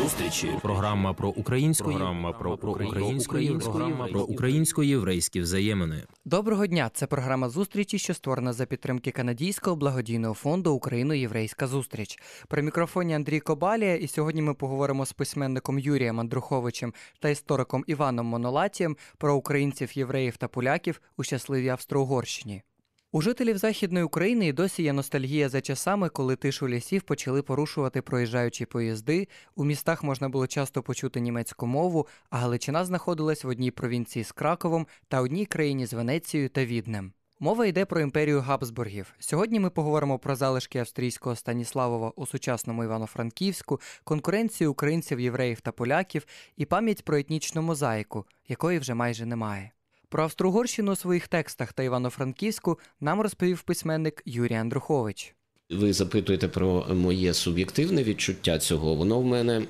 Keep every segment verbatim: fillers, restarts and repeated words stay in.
зустрічі. Програма про українську, програма про українську, програма про українсько-єврейські взаємини. Доброго дня! Це програма зустрічі, що створена за підтримки канадського благодійного фонду «Україно-єврейська зустріч». При мікрофоні Андрій Кобалія, і сьогодні ми поговоримо з письменником Юрієм Андруховичем та істориком Іваном Монолатієм про українців, євреїв та поляків у щасливій Австро-Угорщині. У жителів Західної України і досі є ностальгія за часами, коли тишу лісів почали порушувати проїжджаючі поїзди, у містах можна було часто почути німецьку мову, а Галичина знаходилась в одній провінції з Краковом та одній країні з Венецією та Віднем. Мова йде про імперію Габсбургів. Сьогодні ми поговоримо про залишки австрійського Станіславова у сучасному Івано-Франківську, конкуренцію українців, євреїв та поляків і пам'ять про етнічну мозаїку, якої вже майже немає. Про Австро-Угорщину у своїх текстах та Івано-Франківську нам розповів письменник Юрій Андрухович. Ви запитуєте про моє суб'єктивне відчуття цього. Воно в мене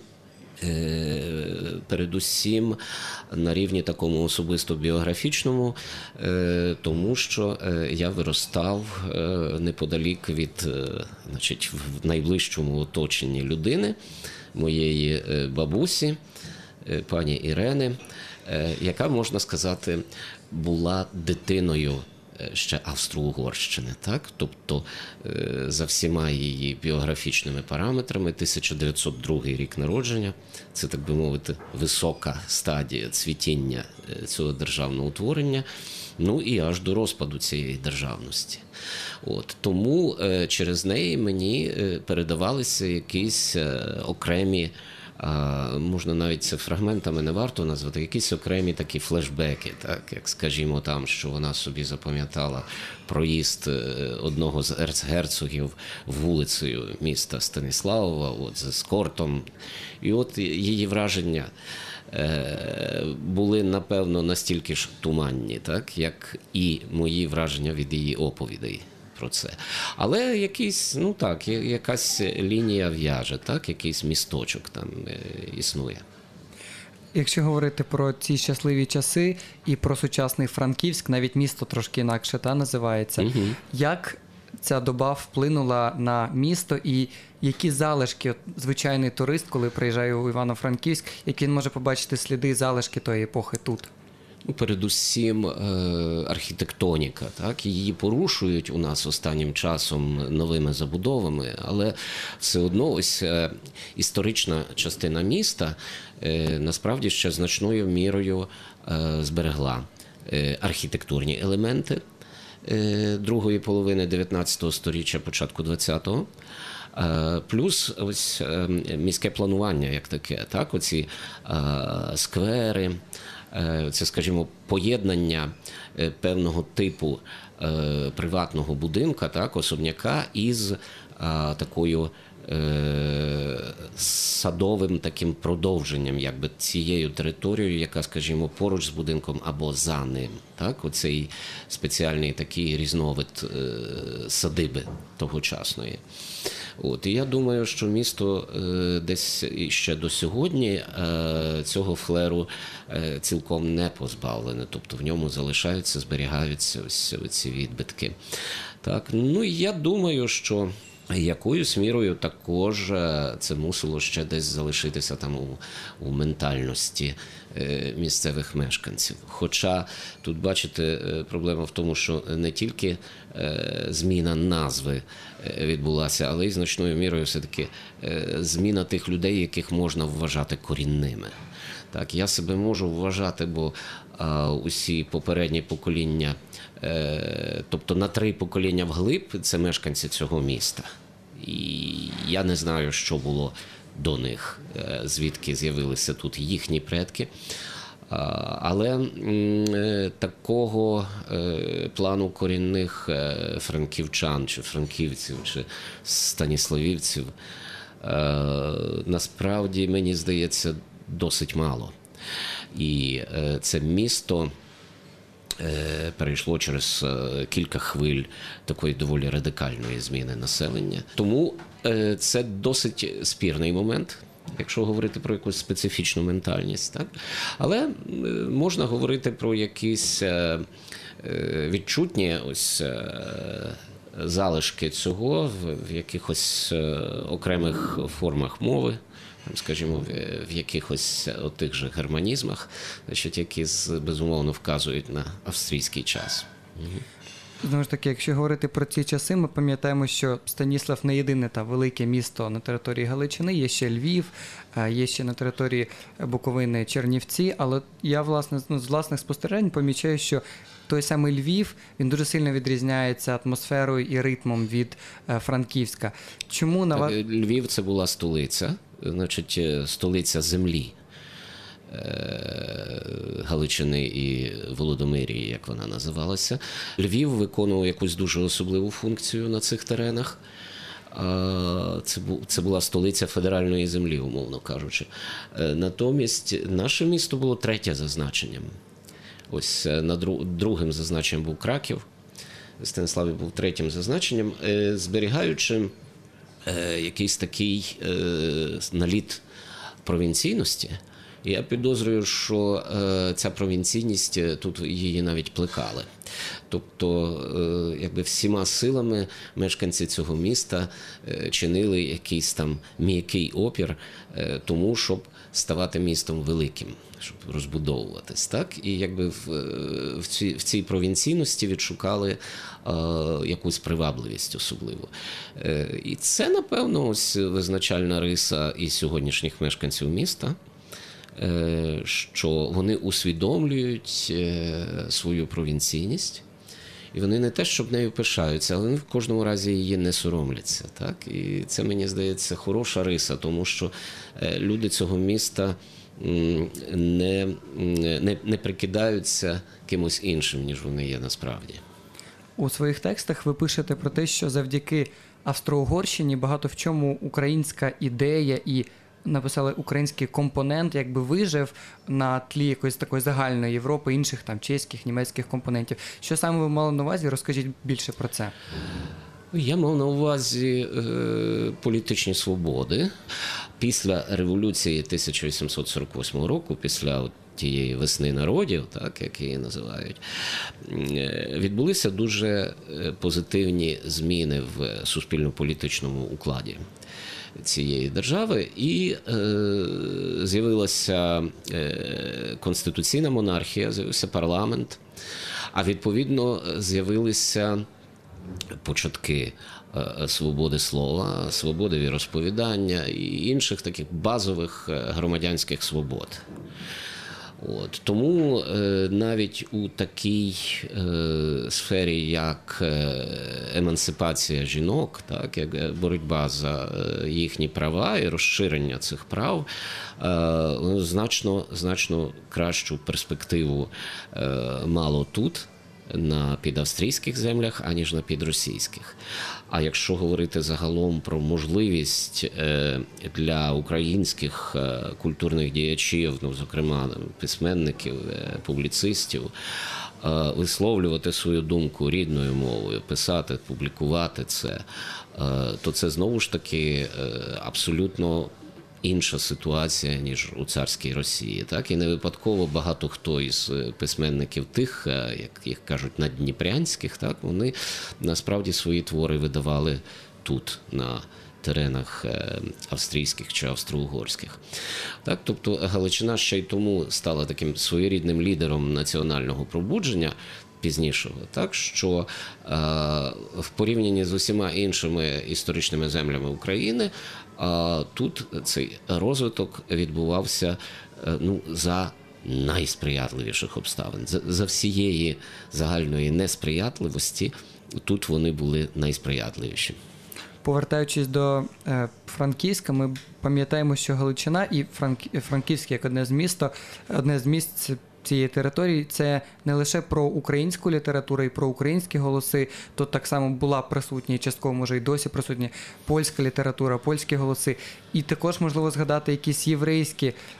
е, передусім на рівні такому особисто біографічному, е, тому що е, я виростав е, неподалік від, е, значить, в найближчому оточенні людини, моєї е, бабусі, е, пані Ірени, яка, можна сказати, була дитиною ще Австро-Угорщини, так? Тобто за всіма її біографічними параметрами тисяча дев'ятсот другий рік народження, це, так би мовити, висока стадія цвітіння цього державного утворення, ну і аж до розпаду цієї державності. От, тому через неї мені передавалися якісь окремі, А, можна навіть це фрагментами не варто назвати, якісь окремі такі флешбеки, так, як, скажімо, там, що вона собі запам'ятала проїзд одного з ерцгерцогів вулицею міста Станіславова, от, з ескортом. І от її враження е, були, напевно, настільки ж туманні, так, як і мої враження від її оповідей про це. Але якийсь, ну так, якась лінія в'яже, так, якийсь місточок там е, існує. Якщо говорити про ці щасливі часи і про сучасний Франківськ, навіть місто трошки інакше та, називається, угу. Як ця доба вплинула на місто і які залишки, от, звичайний турист, коли приїжджає у Івано-Франківськ, як він може побачити сліди, залишки тої епохи тут? Передусім архітектоніка, так, її порушують у нас останнім часом новими забудовами, але все одно ось історична частина міста насправді ще значною мірою зберегла архітектурні елементи другої половини дев'ятнадцятого сторіччя, початку двадцятого. Плюс ось міське планування як таке, так, оці сквери, це, скажімо, поєднання певного типу приватного будинка, так, особняка із такою садовим таким продовженням, якби, цією територією, яка, скажімо, поруч з будинком або за ним. Так? Оцей спеціальний такий різновид садиби тогочасної. От, і я думаю, що місто десь ще до сьогодні цього флеру цілком не позбавлене. Тобто в ньому залишаються, зберігаються ось ці відбитки. Так? Ну, я думаю, що якоюсь мірою також це мусило ще десь залишитися там у, у ментальності місцевих мешканців. Хоча тут, бачите, проблема в тому, що не тільки зміна назви відбулася, але й значною мірою все-таки зміна тих людей, яких можна вважати корінними. Так, я себе можу вважати, бо а, усі попередні покоління, е, тобто на три покоління вглиб, це мешканці цього міста. І я не знаю, що було до них, е, звідки з'явилися тут їхні предки. А, але е, такого е, плану корінних е, франківчан, чи франківців, чи станіславівців, е, насправді, мені здається, досить мало. І це місто перейшло через кілька хвиль такої доволі радикальної зміни населення. Тому це досить спірний момент, якщо говорити про якусь специфічну ментальність. Так? Але можна говорити про якісь відчутні ось залишки цього в, в якихось окремих формах мови, скажімо, в якихось тих же германізмах, значить, які безумовно вказують на австрійський час. Знову ж таки, якщо говорити про ці часи, ми пам'ятаємо, що Станіслав не єдине та велике місто на території Галичини, є ще Львів, є ще на території Буковини Чернівці, але я, власне, ну, з власних спостережень помічаю, що той самий Львів, він дуже сильно відрізняється атмосферою і ритмом від Франківська. Чому на вас... Львів – це була столиця, значить, столиця землі Галичини і Володимирії, як вона називалася. Львів виконував якусь дуже особливу функцію на цих теренах. Це була столиця федеральної землі, умовно кажучи. Натомість наше місто було третє за значенням. Ось другим за значенням був Краків, Станіслав був третім за значенням, зберігаючи якийсь такий наліт провінційності. Я підозрюю, що ця провінційність, тут її навіть плекали. Тобто, якби всіма силами мешканці цього міста чинили якийсь там м'який опір тому, щоб ставати містом великим, щоб розбудовуватись, так? І якби в, в, цій, в цій провінційності відшукали е, якусь привабливість особливу. Е, і це, напевно, ось визначальна риса і сьогоднішніх мешканців міста, е, що вони усвідомлюють е, свою провінційність, і вони не те, щоб нею пишаються, але вони в кожному разі її не соромляться. Так? І це, мені здається, хороша риса, тому що люди цього міста не, не, не прикидаються кимось іншим, ніж вони є насправді. У своїх текстах ви пишете про те, що завдяки Австро-Угорщині багато в чому українська ідея і написали український компонент, якби вижив на тлі якоїсь такої загальної Європи, інших там чеських, німецьких компонентів. Що саме ви мали на увазі? Розкажіть більше про це. Я мав на увазі е, політичні свободи. Після революції тисяча вісімсот сорок восьмого року, після от тієї весни народів, так, як її називають, відбулися дуже позитивні зміни в суспільно-політичному укладі цієї держави, і е, з'явилася е, конституційна монархія, з'явився парламент, а відповідно з'явилися початки е, свободи слова, свободи віросповідання і інших таких базових громадянських свобод. От. Тому е, навіть у такій е, сфері, як е, емансипація жінок, так, як боротьба за їхні права і розширення цих прав, е, значно, значно кращу перспективу е, мало тут, на підавстрійських землях, аніж на підросійських. А якщо говорити загалом про можливість для українських культурних діячів, ну, зокрема письменників, публіцистів, висловлювати свою думку рідною мовою, писати, публікувати це, то це знову ж таки абсолютно інша ситуація, ніж у царській Росії. Так? І не випадково багато хто із письменників тих, як їх кажуть, наддніпрянських, так? Вони насправді свої твори видавали тут, на теренах австрійських чи австро-угорських. Так? Тобто Галичина ще й тому стала таким своєрідним лідером національного пробудження пізнішого, так, що е, в порівнянні з усіма іншими історичними землями України, е, тут цей розвиток відбувався е, ну, за найсприятливіших обставин. За, за всієї загальної несприятливості тут вони були найсприятливіші. Повертаючись до е, Франківська, ми пам'ятаємо, що Галичина і Франк... Франківське як одне з місто, одне з місць цієї території, це не лише про українську літературу і про українські голоси, тут так само була присутня, і частково, може, і досі присутня польська література, польські голоси. І також, можливо, згадати якісь єврейські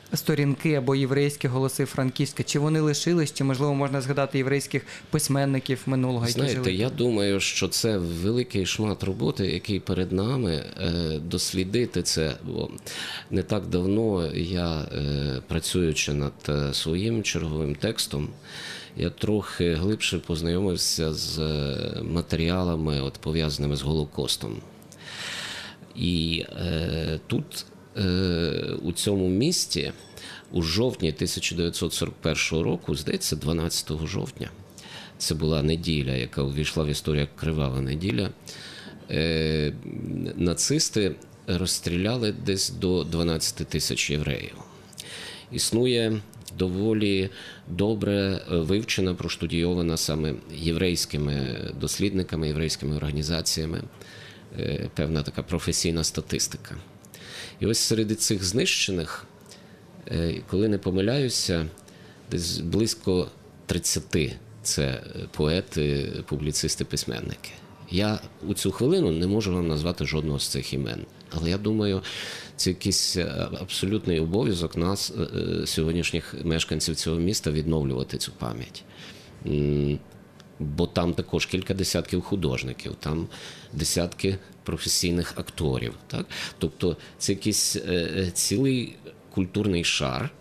сторінки або єврейські голоси Франківська? Чи вони лишились, чи, можливо, можна згадати єврейських письменників минулого, які Знаєте, жили? я думаю, що це великий шмат роботи, який перед нами, дослідити це. Бо не так давно я, працюючи над своїм черговим текстом, я трохи глибше познайомився з матеріалами, от, пов'язаними з Голокостом. І е, тут, е, у цьому місті, у жовтні тисяча дев'ятсот сорок першого року, здається, дванадцятого жовтня, це була неділя, яка увійшла в історію як кривава неділя, е, нацисти розстріляли десь до дванадцяти тисяч євреїв. Існує доволі добре вивчена, проштудійована саме єврейськими дослідниками, єврейськими організаціями, певна така професійна статистика. І ось серед цих знищених, коли не помиляюся, десь близько тридцяти це поети, публіцисти, письменники. Я у цю хвилину не можу вам назвати жодного з цих імен. Але я думаю, це якийсь абсолютний обов'язок нас, сьогоднішніх мешканців цього міста, відновлювати цю пам'ять. Бо там також кілька десятків художників, там десятки професійних акторів. Так? Тобто це якийсь цілий культурний шар,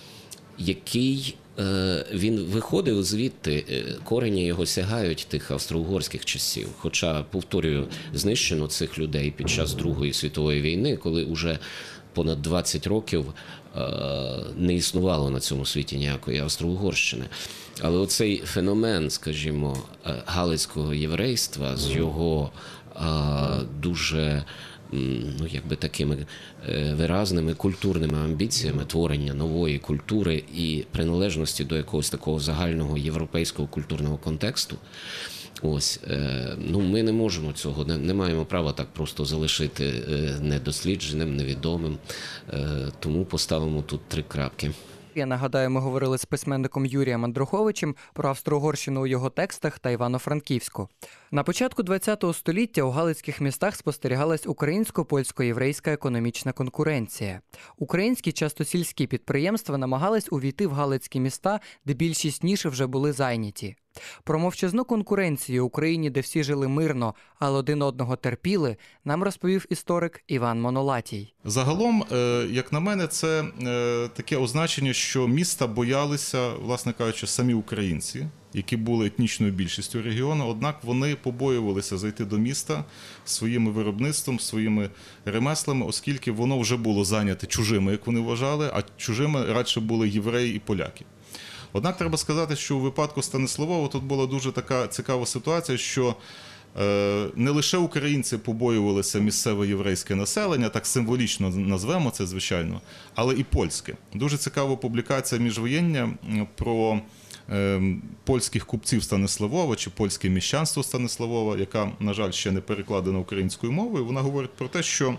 який він виходив звідти, корені його сягають тих австро-угорських часів. Хоча, повторюю, знищено цих людей під час Другої світової війни, коли вже понад двадцять років не існувало на цьому світі ніякої Австро-Угорщини. Але оцей феномен, скажімо, галицького єврейства з його дуже, ну, якби такими виразними культурними амбіціями творення нової культури і приналежності до якогось такого загального європейського культурного контексту. Ось, ну, ми не можемо цього, не, не маємо права так просто залишити недослідженим, невідомим, тому поставимо тут три крапки. Я нагадаю, ми говорили з письменником Юрієм Андруховичем про Австро-Угорщину у його текстах та Івано-Франківську. На початку ХХ століття у галицьких містах спостерігалась українсько-польсько-єврейська економічна конкуренція. Українські, часто сільські підприємства намагались увійти в галицькі міста, де більшість ніж вже були зайняті. Про мовчазну конкуренцію в Україні, де всі жили мирно, але один одного терпіли, нам розповів історик Іван Монолатій. Загалом, як на мене, це таке означення, що міста боялися, власне кажучи, самі українці, які були етнічною більшістю регіону, однак вони побоювалися зайти до міста своїм виробництвом, своїми ремеслами, оскільки воно вже було зайняте чужими, як вони вважали, а чужими радше були євреї і поляки. Однак треба сказати, що у випадку Станиславова тут була дуже така цікава ситуація, що е, не лише українці побоювалися місцеве єврейське населення, так символічно назвемо це, звичайно, але і польське. Дуже цікава публікація міжвоєння про е, польських купців Станиславова чи польське міщанство Станиславова, яка, на жаль, ще не перекладена українською мовою. Вона говорить про те, що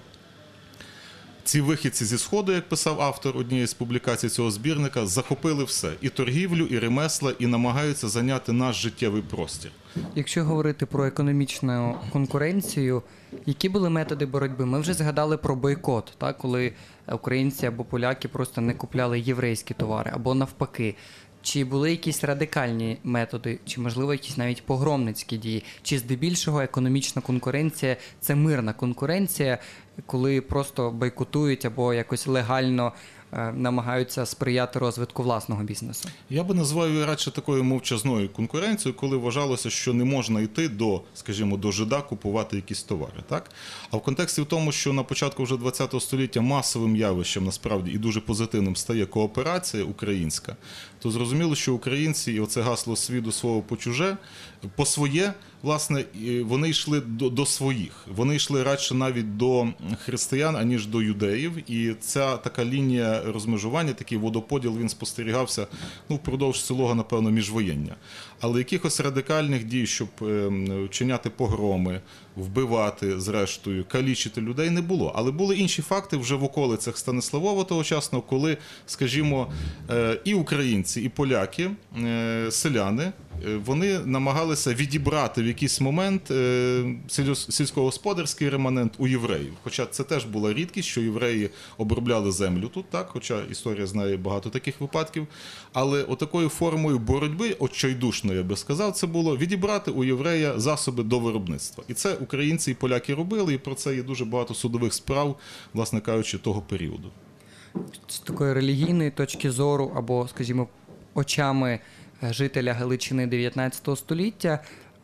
ці вихідці зі Сходу, як писав автор однієї з публікацій цього збірника, захопили все – і торгівлю, і ремесла, і намагаються зайняти наш життєвий простір. Якщо говорити про економічну конкуренцію, які були методи боротьби? Ми вже згадали про бойкот, так? Коли українці або поляки просто не купляли єврейські товари, або навпаки. Чи були якісь радикальні методи, чи, можливо, якісь навіть погромницькі дії? Чи здебільшого економічна конкуренція – це мирна конкуренція, коли просто бойкотують або якось легально е, намагаються сприяти розвитку власного бізнесу? Я би назвав її радше такою мовчазною конкуренцією, коли вважалося, що не можна йти до, скажімо, до жида купувати якісь товари. Так? А в контексті в тому, що на початку вже ХХ століття масовим явищем, насправді, і дуже позитивним стає кооперація українська, то зрозуміло, що українці, і оце гасло «свій до свого по чуже», по своє, власне, вони йшли до, до своїх. Вони йшли радше навіть до християн, аніж до юдеїв. І ця така лінія розмежування, такий водоподіл, він спостерігався, ну, впродовж цілого, напевно, міжвоєння. Але якихось радикальних дій, щоб вчиняти погроми, вбивати, зрештою, калічити людей не було. Але були інші факти вже в околицях Станиславова тогочасного, коли, скажімо, і українці, і поляки, селяни, вони намагалися відібрати в якийсь момент е, сільськогосподарський реманент у євреїв. Хоча це теж була рідкість, що євреї обробляли землю тут, так, хоча історія знає багато таких випадків. Але отакою формою боротьби, отчайдушно, я би сказав, це було відібрати у єврея засоби до виробництва. І це українці і поляки робили, і про це є дуже багато судових справ, власне кажучи, того періоду. З такої релігійної точки зору, або, скажімо, очами жителя Галичини дев'ятнадцятого століття,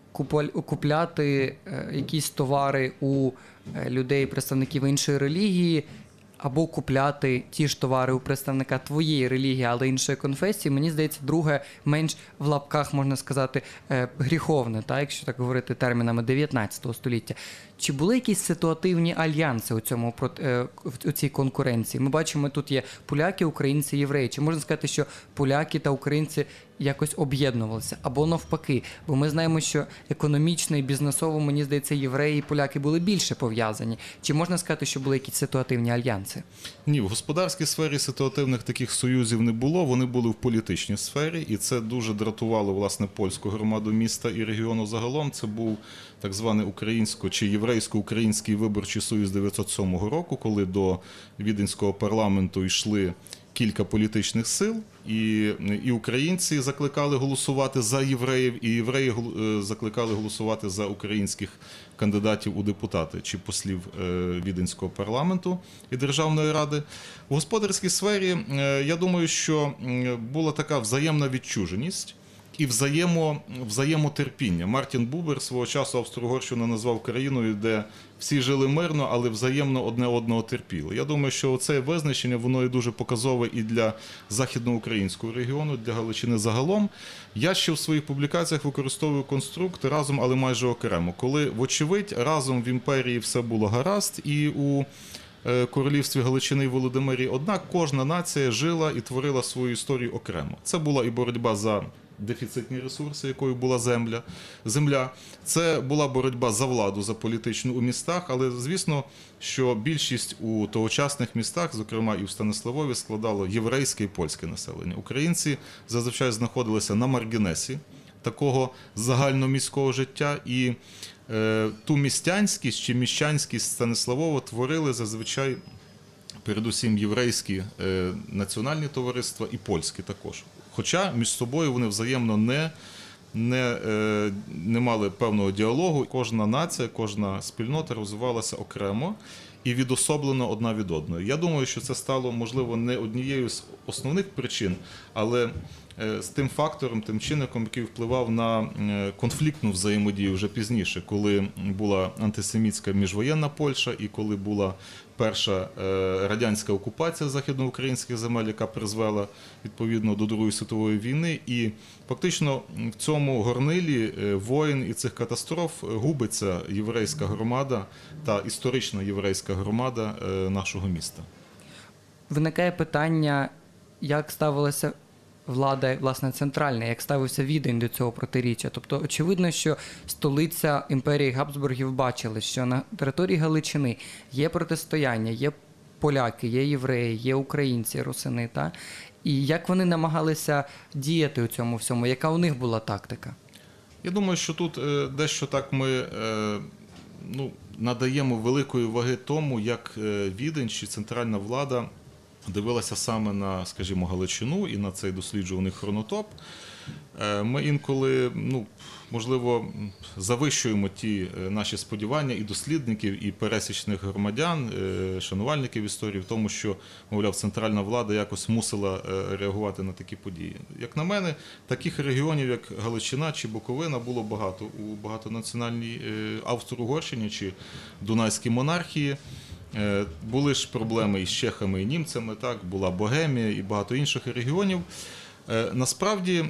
купляти якісь товари у людей, представників іншої релігії, або купляти ті ж товари у представника твоєї релігії, але іншої конфесії, мені здається, друге, менш в лапках, можна сказати, гріховне, так, якщо так говорити термінами дев'ятнадцятого століття. Чи були якісь ситуативні альянси у цьому, у цій конкуренції? Ми бачимо, тут є поляки, українці, євреї. Чи можна сказати, що поляки та українці якось об'єднувалися? Або навпаки? Бо ми знаємо, що економічно і бізнесово, мені здається, євреї і поляки були більше пов'язані. Чи можна сказати, що були якісь ситуативні альянси? Ні, в господарській сфері ситуативних таких союзів не було. Вони були в політичній сфері, і це дуже дратувало, власне, польську громаду міста і регіону загалом. Це був так званий українсько- чи єврейсько-український виборчий союз дев'ятсот сьомого року, коли до Віденського парламенту йшли кілька політичних сил, і, і українці закликали голосувати за євреїв, і євреї закликали голосувати за українських кандидатів у депутати чи послів Віденського парламенту і Державної ради. У господарській сфері, я думаю, що була така взаємна відчуженість і взаємо, взаємотерпіння. Мартін Бубер свого часу Австро-Угорщину назвав країною, де всі жили мирно, але взаємно одне одного терпіли. Я думаю, що це визначення, воно є дуже показове і для західноукраїнського регіону, для Галичини загалом. Я ще в своїх публікаціях використовую конструкт разом, але майже окремо. Коли, вочевидь, разом в імперії все було гаразд, і у королівстві Галичини і Володимирі, однак кожна нація жила і творила свою історію окремо. Це була і боротьба за дефіцитні ресурси, якою була земля. земля. Це була боротьба за владу, за політичну у містах, але, звісно, що більшість у тогочасних містах, зокрема і в Станиславові, складало єврейське і польське населення. Українці зазвичай знаходилися на маргінесі такого загальноміського життя, і е, ту містянськість чи міщанськість Станиславова творили зазвичай передусім єврейські е, національні товариства і польські також. Хоча між собою вони взаємно не, не, е, не мали певного діалогу. Кожна нація, кожна спільнота розвивалася окремо і відособлено одна від одної. Я думаю, що це стало, можливо, не однією з основних причин, але з тим фактором, тим чинником, який впливав на конфліктну взаємодію вже пізніше, коли була антисемітська міжвоєнна Польща і коли була перша радянська окупація західноукраїнських земель, яка призвела, відповідно, до Другої світової війни. І фактично в цьому горнилі воїн і цих катастроф губиться єврейська громада та історична єврейська громада нашого міста. Виникає питання, як ставилася влада, власне, центральна, як ставився Відень до цього протиріччя. Тобто, очевидно, що столиця імперії Габсбургів бачили, що на території Галичини є протистояння, є поляки, є євреї, є українці, русини, та? І як вони намагалися діяти у цьому всьому? Яка у них була тактика? Я думаю, що тут е, дещо так ми е, ну, надаємо великої ваги тому, як е, Відень чи центральна влада дивилася саме на, скажімо, Галичину і на цей досліджуваний хронотоп. Ми інколи, ну, можливо, завищуємо ті наші сподівання і дослідників, і пересічних громадян, шанувальників історії в тому, що, мовляв, центральна влада якось мусила реагувати на такі події. Як на мене, таких регіонів, як Галичина чи Буковина, було багато у багатонаціональній Австро-Угорщині чи Дунайській монархії. Були ж проблеми із чехами і німцями, так, була Богемія і багато інших регіонів. Насправді,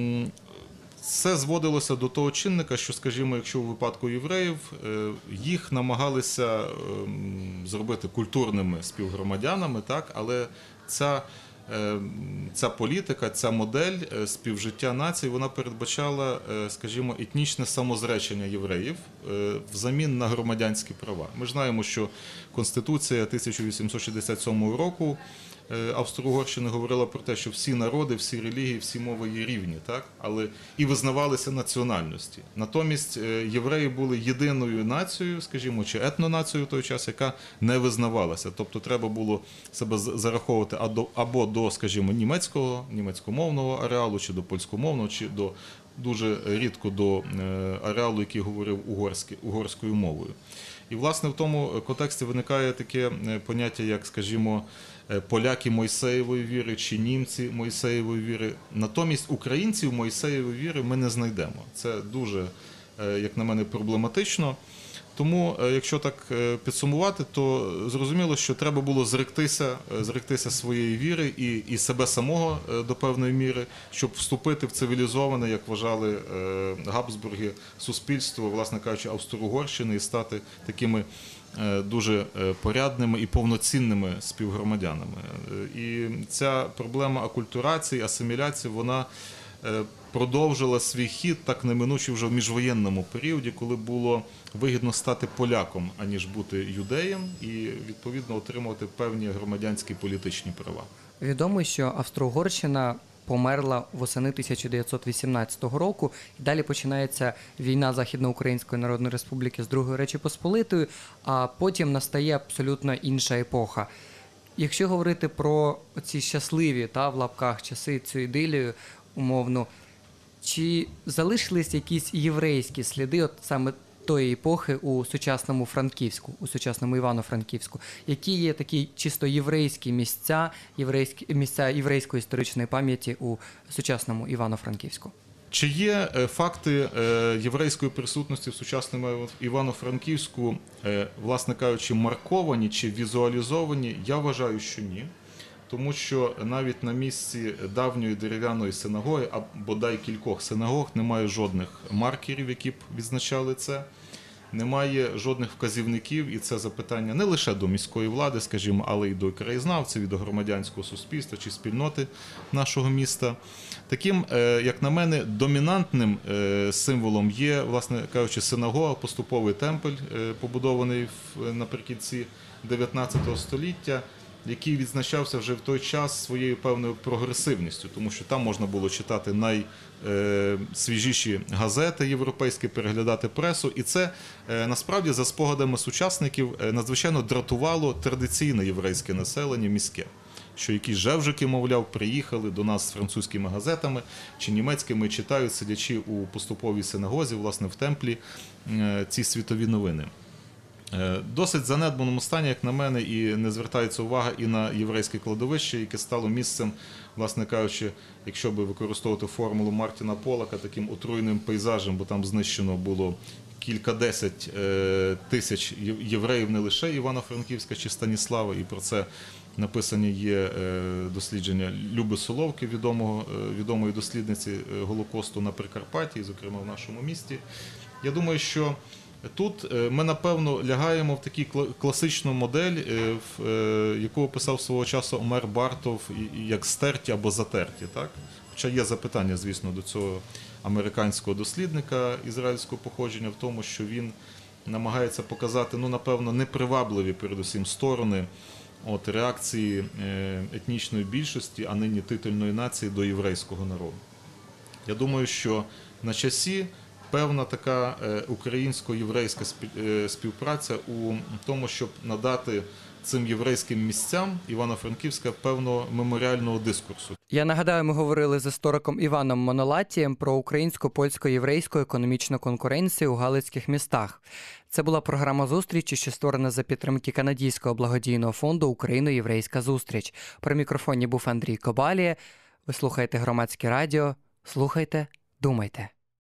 все зводилося до того чинника, що, скажімо, якщо у випадку євреїв, їх намагалися зробити культурними співгромадянами, так, але ця, ця політика, ця модель співжиття націй, вона передбачала, скажімо, етнічне самозречення євреїв взамін на громадянські права. Ми ж знаємо, що Конституція тисяча вісімсот шістдесят сьомого року Австро-Угорщини говорила про те, що всі народи, всі релігії, всі мови є рівні, так? Але і визнавалися національності. Натомість євреї були єдиною нацією, скажімо, чи етнонацією в той час, яка не визнавалася. Тобто треба було себе зараховувати або до, скажімо, німецького, німецькомовного ареалу, чи до польськомовного, чи до дуже рідко до ареалу, який говорив угорською мовою. І, власне, в тому контексті виникає таке поняття, як, скажімо, поляки Мойсеєвої віри чи німці Мойсеєвої віри. Натомість українців Мойсеєвої віри ми не знайдемо. Це дуже, як на мене, проблематично. Тому, якщо так підсумувати, то зрозуміло, що треба було зректися, зректися своєї віри і, і себе самого до певної міри, щоб вступити в цивілізоване, як вважали Габсбурги, суспільство, власне кажучи, Австро-Угорщини і стати такими дуже порядними і повноцінними співгромадянами. І ця проблема акультурації, асиміляції, вона продовжила свій хід, так неминуче вже в міжвоєнному періоді, коли було вигідно стати поляком, аніж бути юдеєм і, відповідно, отримувати певні громадянські політичні права. Відомо, що Австро-Угорщина померла восени тисяча дев'ятсот вісімнадцятого року, і далі починається війна Західноукраїнської Народної Республіки з Другою Речі Посполитою, а потім настає абсолютно інша епоха. Якщо говорити про ці щасливі, та, в лапках, часи, цю ідилію умовну, чи залишились якісь єврейські сліди от саме тої епохи у сучасному Франківську, у сучасному Івано-Франківську? Які є такі чисто єврейські місця, єврейські, місця єврейської історичної пам'яті у сучасному Івано-Франківську? Чи є факти єврейської присутності в сучасному Івано-Франківську, власне кажучи, марковані чи візуалізовані? Я вважаю, що ні. Тому що навіть на місці давньої дерев'яної синагоги, а бодай кількох синагог, немає жодних маркерів, які б відзначали це. Немає жодних вказівників, і це запитання не лише до міської влади, скажімо, але й до краєзнавців, і до громадянського суспільства чи спільноти нашого міста. Таким, як на мене, домінантним символом є, власне кажучи, синагога, поступовий темпель, побудований наприкінці дев'ятнадцятого століття, який відзначався вже в той час своєю певною прогресивністю, тому що там можна було читати найсвіжіші газети європейські, переглядати пресу, і це насправді, за спогадами сучасників, надзвичайно дратувало традиційне єврейське населення міське, що якісь жевжики, мовляв, приїхали до нас з французькими газетами чи німецькими, читають, сидячи у поступовій синагозі, власне, в темплі, ці світові новини. Досить занедбаному стані, як на мене, і не звертається увага і на єврейське кладовище, яке стало місцем, власне кажучи, якщо би використовувати формулу Мартіна Полака, таким отруєним пейзажем, бо там знищено було кількадесять тисяч євреїв не лише Івано-Франківська чи Станіслава, і про це написані є дослідження Люби Соловки, відомого, відомої дослідниці Голокосту на Прикарпатті, зокрема в нашому місті. Я думаю, що тут ми, напевно, лягаємо в таку класичну модель, яку описав свого часу Омер Бартов, як стерті або затерті. Так? Хоча є запитання, звісно, до цього американського дослідника ізраїльського походження в тому, що він намагається показати, ну, напевно, непривабливі, передусім, сторони от, реакції етнічної більшості, а нині титульної нації до єврейського народу. Я думаю, що на часі певна така українсько-єврейська співпраця у тому, щоб надати цим єврейським місцям Івано-Франківська певного меморіального дискурсу. Я нагадаю, ми говорили з істориком Іваном Монолатієм про українсько-польсько-єврейську економічну конкуренцію у галицьких містах. Це була програма «Зустрічі», що створена за підтримки канадського благодійного фонду «Україно-єврейська зустріч». При мікрофоні був Андрій Кобалія. Ви слухаєте Громадське радіо. Слухайте, думайте.